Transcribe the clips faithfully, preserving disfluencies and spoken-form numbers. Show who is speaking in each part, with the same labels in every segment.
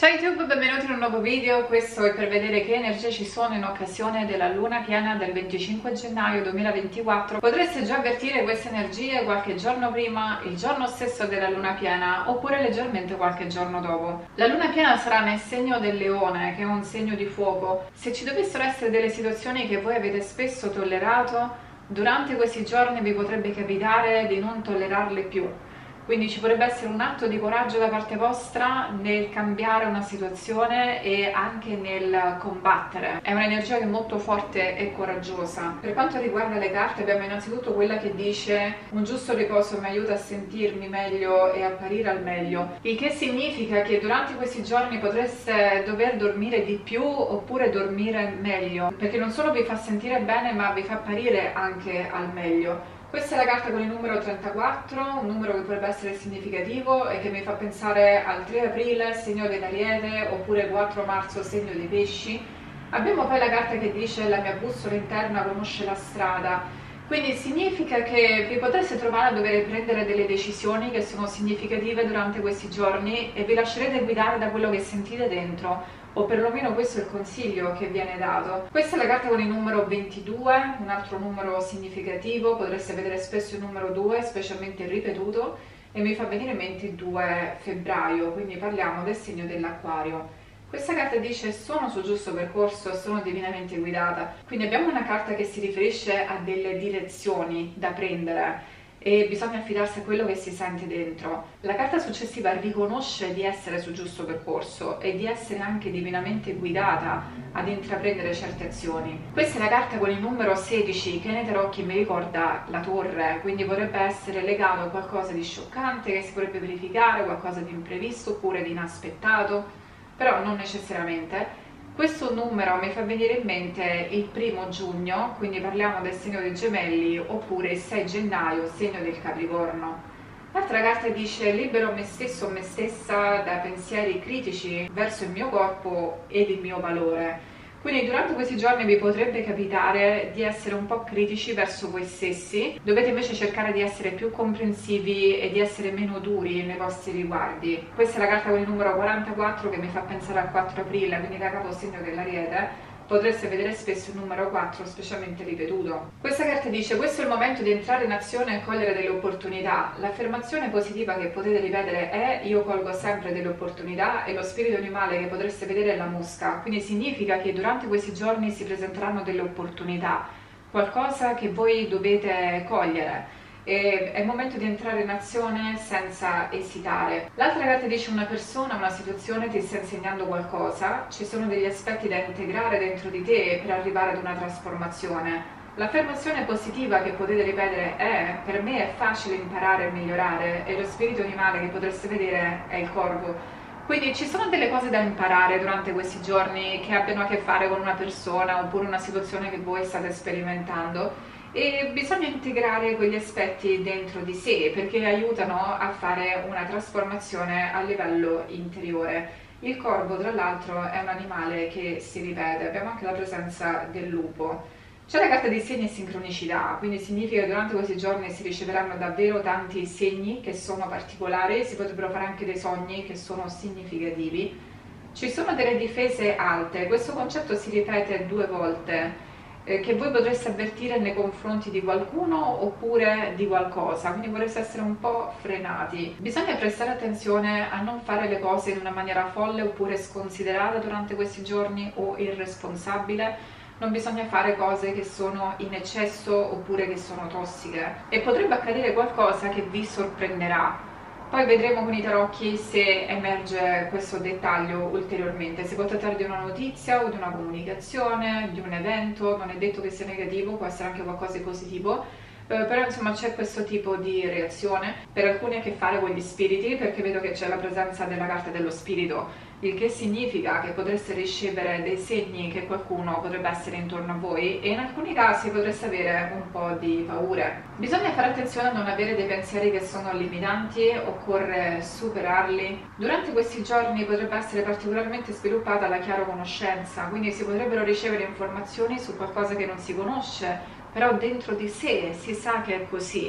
Speaker 1: Ciao YouTube, benvenuti in un nuovo video. Questo è per vedere che energie ci sono in occasione della luna piena del venticinque gennaio duemilaventiquattro. Potreste già avvertire queste energie qualche giorno prima, il giorno stesso della luna piena, oppure leggermente qualche giorno dopo. La luna piena sarà nel segno del leone, che è un segno di fuoco. Se ci dovessero essere delle situazioni che voi avete spesso tollerato, durante questi giorni vi potrebbe capitare di non tollerarle più. Quindi ci potrebbe essere un atto di coraggio da parte vostra nel cambiare una situazione e anche nel combattere. È un'energia che è molto forte e coraggiosa. Per quanto riguarda le carte, abbiamo innanzitutto quella che dice: un giusto riposo mi aiuta a sentirmi meglio e apparire al meglio, il che significa che durante questi giorni potreste dover dormire di più oppure dormire meglio, perché non solo vi fa sentire bene ma vi fa apparire anche al meglio. Questa è la carta con il numero trentaquattro, un numero che potrebbe essere significativo e che mi fa pensare al tre aprile, segno dell'Ariete, oppure quattro marzo, segno dei pesci. Abbiamo poi la carta che dice: la mia bussola interna conosce la strada. Quindi significa che vi potreste trovare a dover prendere delle decisioni che sono significative durante questi giorni e vi lascerete guidare da quello che sentite dentro, o perlomeno questo è il consiglio che viene dato. Questa è la carta con il numero ventidue, un altro numero significativo. Potreste vedere spesso il numero due, specialmente ripetuto, e mi fa venire in mente il due febbraio, quindi parliamo del segno dell'Acquario. Questa carta dice: sono sul giusto percorso, sono divinamente guidata. Quindi abbiamo una carta che si riferisce a delle direzioni da prendere e bisogna affidarsi a quello che si sente dentro. La carta successiva riconosce di essere sul giusto percorso e di essere anche divinamente guidata ad intraprendere certe azioni. Questa è la carta con il numero sedici, che nei tarocchi mi ricorda la torre, quindi potrebbe essere legato a qualcosa di scioccante che si potrebbe verificare, qualcosa di imprevisto oppure di inaspettato, però non necessariamente. Questo numero mi fa venire in mente il primo giugno, quindi parliamo del segno dei Gemelli, oppure il sei gennaio, segno del Capricorno. L'altra carta dice: libero me stesso o me stessa da pensieri critici verso il mio corpo ed il mio valore. Quindi durante questi giorni vi potrebbe capitare di essere un po' critici verso voi stessi, dovete invece cercare di essere più comprensivi e di essere meno duri nei vostri riguardi. Questa è la carta con il numero quarantaquattro, che mi fa pensare al quattro aprile, quindi da caposegno dell'Ariete. Potreste vedere spesso il numero quattro, specialmente ripetuto. Questa carta dice: questo è il momento di entrare in azione e cogliere delle opportunità. L'affermazione positiva che potete ripetere è: io colgo sempre delle opportunità, e lo spirito animale che potreste vedere è la mosca. Quindi significa che durante questi giorni si presenteranno delle opportunità, qualcosa che voi dovete cogliere. E è il momento di entrare in azione senza esitare. L'altra carta dice: una persona, una situazione ti sta insegnando qualcosa, ci sono degli aspetti da integrare dentro di te per arrivare ad una trasformazione. L'affermazione positiva che potete ripetere è: per me è facile imparare e migliorare, e lo spirito animale che potreste vedere è il corvo. Quindi ci sono delle cose da imparare durante questi giorni che abbiano a che fare con una persona oppure una situazione che voi state sperimentando, e bisogna integrare quegli aspetti dentro di sé perché aiutano a fare una trasformazione a livello interiore. Il corvo, tra l'altro, è un animale che si ripete. Abbiamo anche la presenza del lupo. C'è la carta di segni e sincronicità, quindi significa che durante questi giorni si riceveranno davvero tanti segni che sono particolari, si potrebbero fare anche dei sogni che sono significativi. Ci sono delle difese alte, questo concetto si ripete due volte, eh, che voi potreste avvertire nei confronti di qualcuno oppure di qualcosa, quindi vorreste essere un po' frenati. Bisogna prestare attenzione a non fare le cose in una maniera folle oppure sconsiderata durante questi giorni o irresponsabile. Non bisogna fare cose che sono in eccesso oppure che sono tossiche, e potrebbe accadere qualcosa che vi sorprenderà. Poi vedremo con i tarocchi se emerge questo dettaglio ulteriormente. Si può trattare di una notizia o di una comunicazione, di un evento, non è detto che sia negativo, può essere anche qualcosa di positivo. Eh, però insomma c'è questo tipo di reazione, per alcuni ha a che fare con gli spiriti, perché vedo che c'è la presenza della carta dello spirito, il che significa che potreste ricevere dei segni che qualcuno potrebbe essere intorno a voi, e in alcuni casi potreste avere un po' di paure. Bisogna fare attenzione a non avere dei pensieri che sono limitanti, occorre superarli. Durante questi giorni potrebbe essere particolarmente sviluppata la chiaroconoscenza, quindi si potrebbero ricevere informazioni su qualcosa che non si conosce, però dentro di sé si sa che è così.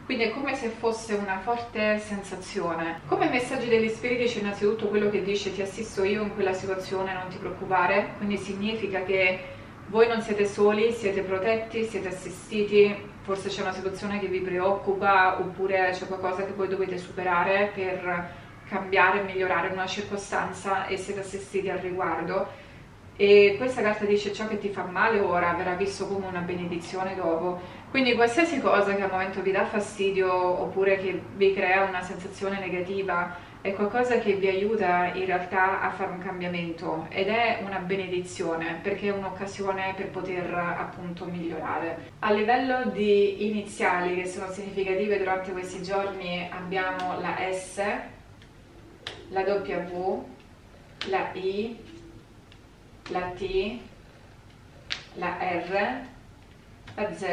Speaker 1: quindi è come se fosse una forte sensazione. Come messaggi degli spiriti c'è innanzitutto quello che dice: ti assisto io in quella situazione, non ti preoccupare, quindi significa che voi non siete soli, siete protetti, siete assistiti, forse c'è una situazione che vi preoccupa oppure c'è qualcosa che voi dovete superare per cambiare e migliorare una circostanza e siete assistiti al riguardo. E questa carta dice: ciò che ti fa male ora verrà visto come una benedizione dopo. Quindi qualsiasi cosa che al momento vi dà fastidio oppure che vi crea una sensazione negativa è qualcosa che vi aiuta in realtà a fare un cambiamento ed è una benedizione, perché è un'occasione per poter appunto migliorare. A livello di iniziali che sono significative durante questi giorni abbiamo la S, la W, la I, la T, la R, la Z,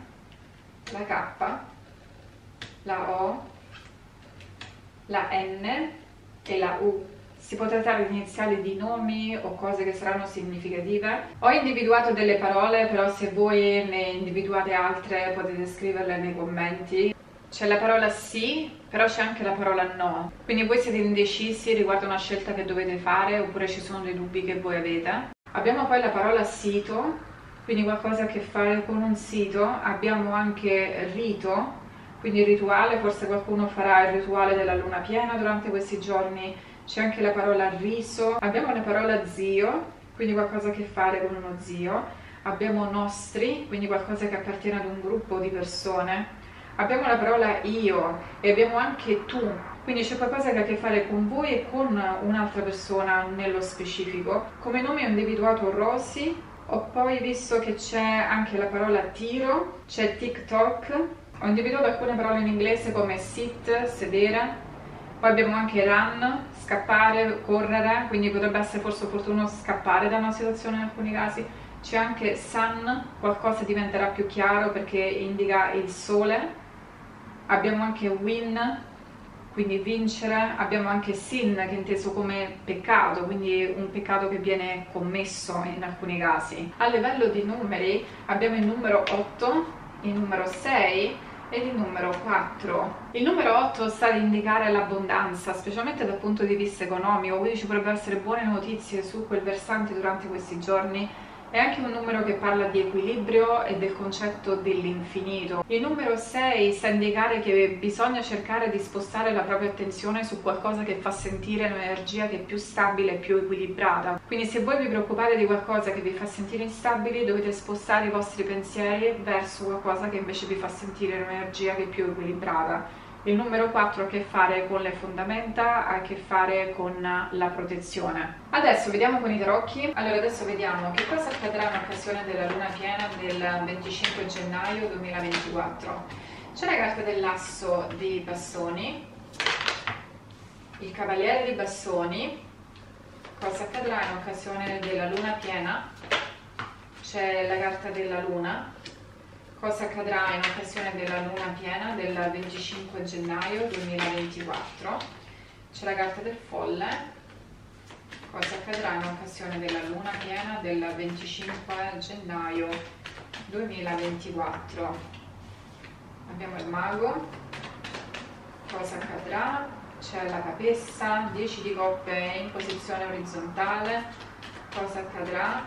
Speaker 1: la K, la O, la N e la U. Si può trattare di iniziali di nomi o cose che saranno significative. Ho individuato delle parole, però se voi ne individuate altre potete scriverle nei commenti. C'è la parola sì, però c'è anche la parola no. Quindi voi siete indecisi riguardo a una scelta che dovete fare oppure ci sono dei dubbi che voi avete. Abbiamo poi la parola sito, quindi qualcosa a che fare con un sito. Abbiamo anche rito, quindi rituale, forse qualcuno farà il rituale della luna piena durante questi giorni. C'è anche la parola riso. Abbiamo la parola zio, quindi qualcosa a che fare con uno zio. Abbiamo nostri, quindi qualcosa che appartiene ad un gruppo di persone. Abbiamo la parola io e abbiamo anche tu, quindi c'è qualcosa che ha a che fare con voi e con un'altra persona nello specifico. Come nome ho individuato Rosy, ho poi visto che c'è anche la parola tiro, c'è TikTok, ho individuato alcune parole in inglese come sit, sedere, poi abbiamo anche run, scappare, correre, quindi potrebbe essere forse opportuno scappare da una situazione in alcuni casi. C'è anche sun, qualcosa diventerà più chiaro perché indica il sole. Abbiamo anche win, quindi vincere. Abbiamo anche sin, che è inteso come peccato, quindi un peccato che viene commesso in alcuni casi. A livello di numeri abbiamo il numero otto, il numero sei ed il numero quattro. Il numero otto sta ad indicare l'abbondanza, specialmente dal punto di vista economico, quindi ci potrebbero essere buone notizie su quel versante durante questi giorni. È anche un numero che parla di equilibrio e del concetto dell'infinito. Il numero sei sta a indicare che bisogna cercare di spostare la propria attenzione su qualcosa che fa sentire un'energia che è più stabile e più equilibrata. Quindi se voi vi preoccupate di qualcosa che vi fa sentire instabili, dovete spostare i vostri pensieri verso qualcosa che invece vi fa sentire un'energia che è più equilibrata. Il numero quattro ha a che fare con le fondamenta, ha a che fare con la protezione. Adesso vediamo con i tarocchi. Allora adesso vediamo che cosa accadrà in occasione della luna piena del venticinque gennaio duemilaventiquattro. C'è la carta dell'asso di bastoni, il cavaliere di bastoni, cosa accadrà in occasione della luna piena, c'è la carta della luna, cosa accadrà in occasione della luna piena del venticinque gennaio duemilaventiquattro, c'è la carta del folle, cosa accadrà in occasione della luna piena del venticinque gennaio duemilaventiquattro, abbiamo il mago, cosa accadrà, c'è la papessa, dieci di coppe in posizione orizzontale, cosa accadrà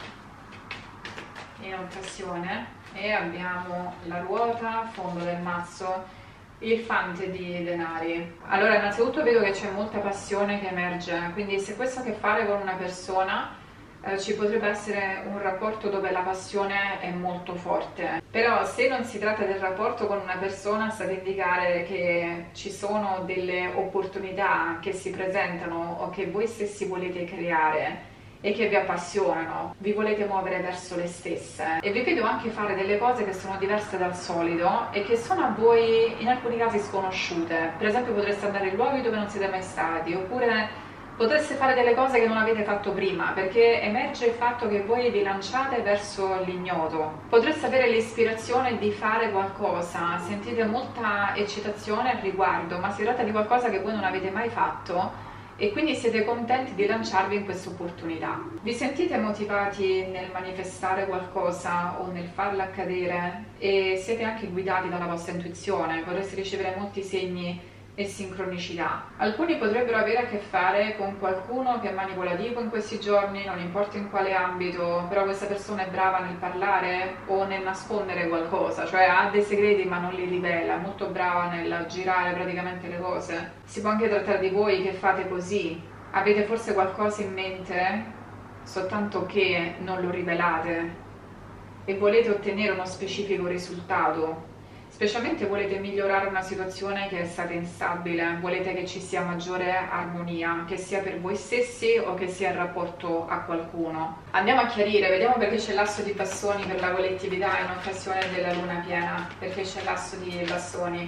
Speaker 1: in occasione, e abbiamo la ruota, fondo del mazzo, il fante di denari. Allora innanzitutto vedo che c'è molta passione che emerge, quindi se questo ha a che fare con una persona eh, ci potrebbe essere un rapporto dove la passione è molto forte, però se non si tratta del rapporto con una persona sta ad indicare che ci sono delle opportunità che si presentano o che voi stessi volete creare e che vi appassionano, vi volete muovere verso le stesse e vi vedo anche fare delle cose che sono diverse dal solito e che sono a voi in alcuni casi sconosciute. Per esempio potreste andare in luoghi dove non siete mai stati, oppure potreste fare delle cose che non avete fatto prima, perché emerge il fatto che voi vi lanciate verso l'ignoto. Potreste avere l'ispirazione di fare qualcosa, sentite molta eccitazione al riguardo, ma si tratta di qualcosa che voi non avete mai fatto e quindi siete contenti di lanciarvi in questa opportunità. Vi sentite motivati nel manifestare qualcosa o nel farla accadere e siete anche guidati dalla vostra intuizione, vorreste ricevere molti segni e sincronicità. Alcuni potrebbero avere a che fare con qualcuno che è manipolativo in questi giorni, non importa in quale ambito, però questa persona è brava nel parlare o nel nascondere qualcosa, cioè ha dei segreti ma non li rivela, è molto brava nel girare praticamente le cose. Si può anche trattare di voi che fate così, avete forse qualcosa in mente, soltanto che non lo rivelate e volete ottenere uno specifico risultato. Specialmente volete migliorare una situazione che è stata instabile, volete che ci sia maggiore armonia, che sia per voi stessi o che sia in rapporto a qualcuno. Andiamo a chiarire, vediamo perché c'è l'asso di bastoni per la collettività in occasione della luna piena, perché c'è l'asso di bastoni.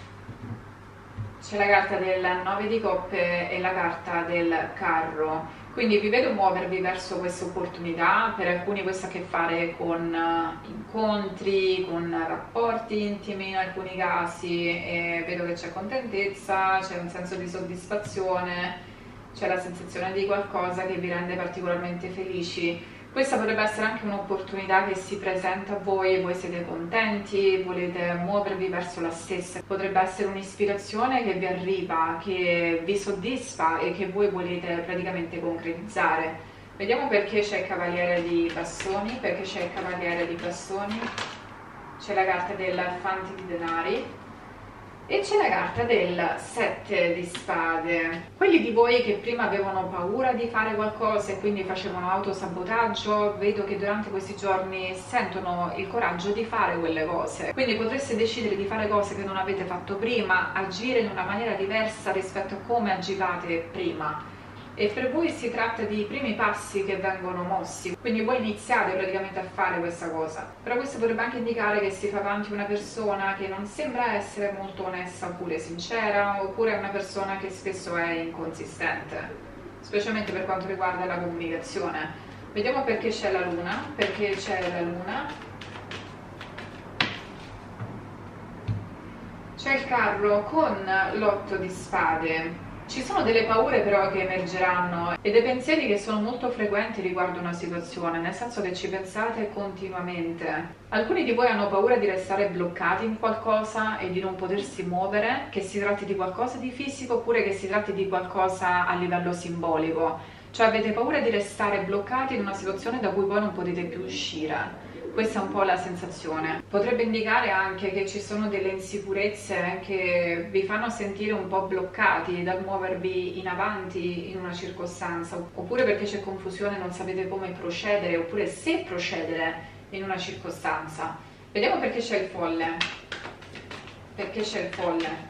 Speaker 1: C'è la carta del nove di coppe e la carta del carro. Quindi vi vedo muovervi verso questa opportunità, per alcuni questo ha a che fare con incontri, con rapporti intimi in alcuni casi, e vedo che c'è contentezza, c'è un senso di soddisfazione, c'è la sensazione di qualcosa che vi rende particolarmente felici. Questa potrebbe essere anche un'opportunità che si presenta a voi, voi siete contenti, volete muovervi verso la stessa. Potrebbe essere un'ispirazione che vi arriva, che vi soddisfa e che voi volete praticamente concretizzare. Vediamo perché c'è il cavaliere di bastoni, perché c'è il cavaliere di bastoni, c'è la carta dell'elefante di denari e c'è la carta del sette di spade. Quelli di voi che prima avevano paura di fare qualcosa e quindi facevano autosabotaggio, vedo che durante questi giorni sentono il coraggio di fare quelle cose. Quindi potreste decidere di fare cose che non avete fatto prima, agire in una maniera diversa rispetto a come agivate prima. E per voi si tratta di primi passi che vengono mossi, quindi voi iniziate praticamente a fare questa cosa. Però questo potrebbe anche indicare che si fa avanti una persona che non sembra essere molto onesta oppure sincera, oppure è una persona che spesso è inconsistente, specialmente per quanto riguarda la comunicazione. Vediamo perché c'è la luna, perché c'è la luna. C'è il carro con l'otto di spade. Ci sono delle paure però che emergeranno e dei pensieri che sono molto frequenti riguardo una situazione, nel senso che ci pensate continuamente. Alcuni di voi hanno paura di restare bloccati in qualcosa e di non potersi muovere, che si tratti di qualcosa di fisico oppure che si tratti di qualcosa a livello simbolico. Cioè avete paura di restare bloccati in una situazione da cui poi non potete più uscire. Questa è un po' la sensazione. Potrebbe indicare anche che ci sono delle insicurezze che vi fanno sentire un po' bloccati dal muovervi in avanti in una circostanza, oppure perché c'è confusione, non sapete come procedere, oppure se procedere in una circostanza. Vediamo perché c'è il folle. Perché c'è il folle.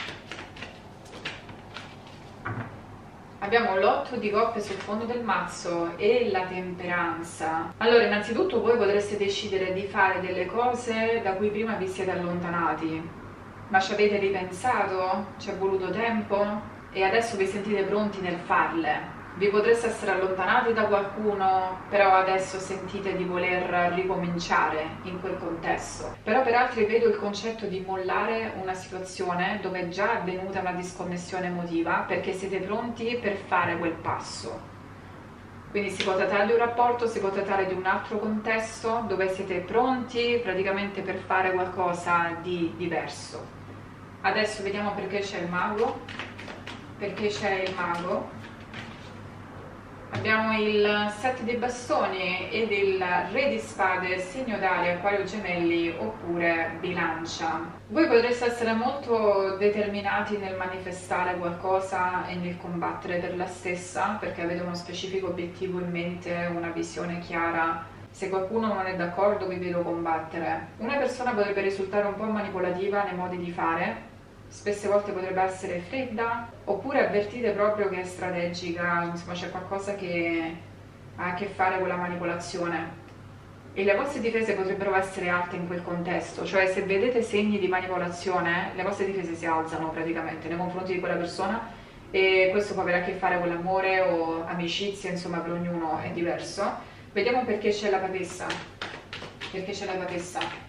Speaker 1: Abbiamo l'otto di coppe sul fondo del mazzo e la temperanza. Allora, innanzitutto voi potreste decidere di fare delle cose da cui prima vi siete allontanati, ma ci avete ripensato? Ci è voluto tempo? E adesso vi sentite pronti nel farle. Vi potreste essere allontanati da qualcuno, però adesso sentite di voler ricominciare in quel contesto. Però per altri vedo il concetto di mollare una situazione dove è già avvenuta una disconnessione emotiva, perché siete pronti per fare quel passo. Quindi si può trattare di un rapporto, si può trattare di un altro contesto dove siete pronti praticamente per fare qualcosa di diverso. Adesso vediamo perché c'è il mago. Perché c'è il mago. Abbiamo il sette di bastoni ed il re di spade, segno d'aria, acquario, gemelli oppure bilancia. Voi potreste essere molto determinati nel manifestare qualcosa e nel combattere per la stessa, perché avete uno specifico obiettivo in mente, una visione chiara. Se qualcuno non è d'accordo vi vedo combattere. Una persona potrebbe risultare un po' manipolativa nei modi di fare, spesse volte potrebbe essere fredda, oppure avvertite proprio che è strategica, insomma c'è qualcosa che ha a che fare con la manipolazione. E le vostre difese potrebbero essere alte in quel contesto, cioè se vedete segni di manipolazione, le vostre difese si alzano praticamente nei confronti di quella persona, e questo può avere a che fare con l'amore o amicizia, insomma per ognuno è diverso. Vediamo perché c'è la papessa. Perché c'è la papessa.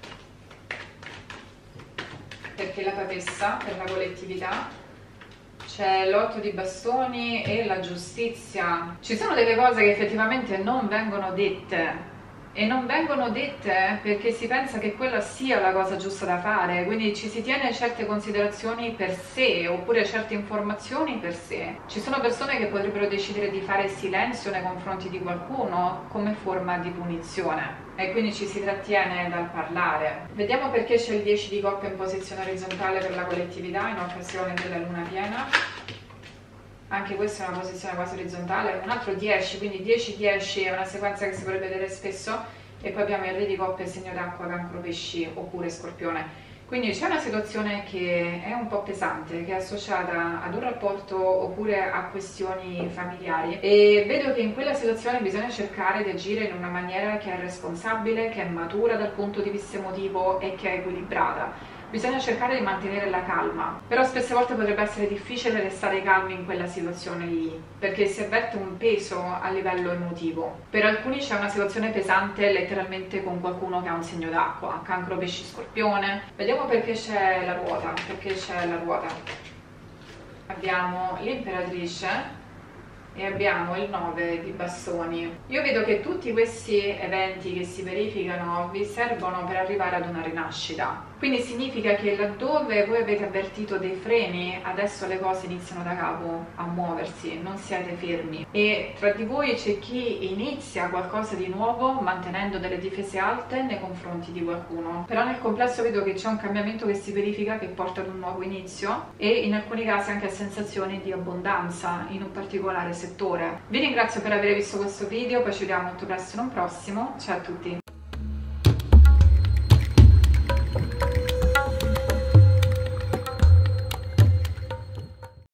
Speaker 1: Perché la papessa per la collettività, c'è l'otto di bastoni e la giustizia. Ci sono delle cose che effettivamente non vengono dette, e non vengono dette perché si pensa che quella sia la cosa giusta da fare, quindi ci si tiene certe considerazioni per sé oppure certe informazioni per sé. Ci sono persone che potrebbero decidere di fare silenzio nei confronti di qualcuno come forma di punizione e quindi ci si trattiene dal parlare. Vediamo perché c'è il dieci di coppe in posizione orizzontale per la collettività in occasione della luna piena. Anche questa è una posizione quasi orizzontale, un altro dieci, quindi dieci dieci è una sequenza che si potrebbe vedere spesso, e poi abbiamo il re di coppe, segno d'acqua, cancro, pesci oppure scorpione. Quindi c'è una situazione che è un po' pesante, che è associata ad un rapporto oppure a questioni familiari, e vedo che in quella situazione bisogna cercare di agire in una maniera che è responsabile, che è matura dal punto di vista emotivo e che è equilibrata. Bisogna cercare di mantenere la calma, però spesse volte potrebbe essere difficile restare calmi in quella situazione lì, perché si avverte un peso a livello emotivo. Per alcuni c'è una situazione pesante letteralmente con qualcuno che ha un segno d'acqua, cancro, pesci, scorpione. Vediamo perché c'è la ruota, perché c'è la ruota. Abbiamo l'imperatrice e abbiamo il nove di bastoni. Io vedo che tutti questi eventi che si verificano vi servono per arrivare ad una rinascita. Quindi significa che laddove voi avete avvertito dei freni, adesso le cose iniziano da capo a muoversi, non siete fermi. E tra di voi c'è chi inizia qualcosa di nuovo mantenendo delle difese alte nei confronti di qualcuno. Però nel complesso vedo che c'è un cambiamento che si verifica che porta ad un nuovo inizio e in alcuni casi anche a sensazioni di abbondanza in un particolare settore. Vi ringrazio per aver visto questo video, poi ci vediamo molto presto in un prossimo. Ciao a tutti!